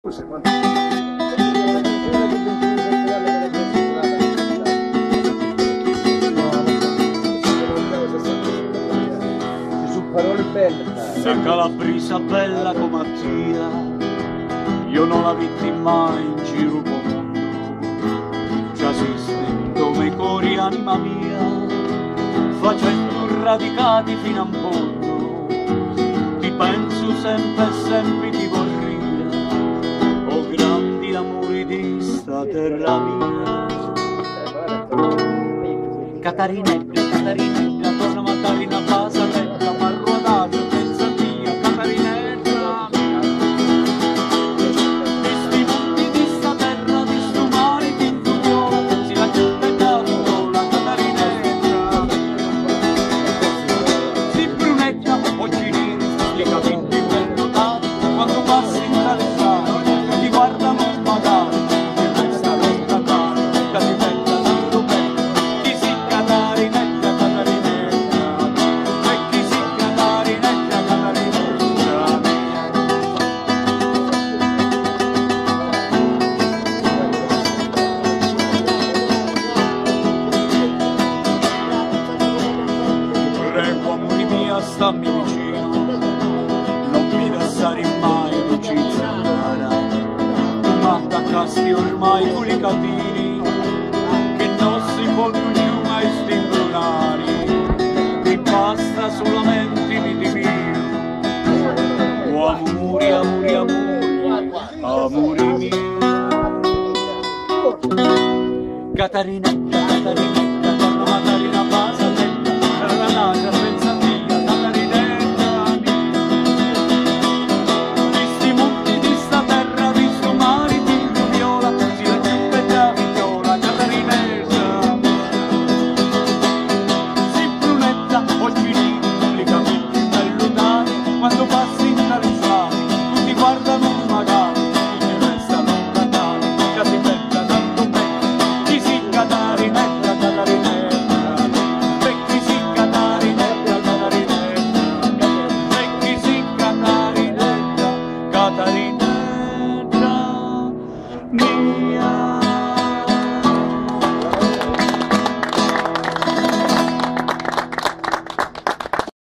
Scusa, quando... Su parole belle. Se Calabrisa bella come Mattia, io non la vitti mai in giro per il mondo. Già esiste come i cori anima mia, facendo radicati fino a un fondo. Ti penso sempre e sempre ti vorria, oh grandi amori di sta terra mia. Catarinetta, Catarinetta, torna Maddalena, Basanetta, Marruadato, Pensatia, Catarinetta. Di sti mondi di sta terra, di sto mare, di sto cuore, si la chiude tanto la Catarinetta. Si brunetta, occhi neri, gli capelli ben notati, quando passi tra le strade, ti guardano magari, e resta lontana, Catarinetta tanto bella, chi si Catarinetta, Catarinetta, e chi si Catarinetta, Catarinetta mia. Prego amore mia, stammi vicino, non mi lasciare mai l'uccisa cara. Tu m'attaccasti ormai con i catini, che non si possono più mai stimolare. Mi basta solamente vita mia, oh amori, amori, amori, amori mia. Catarinetta, Catarinetta.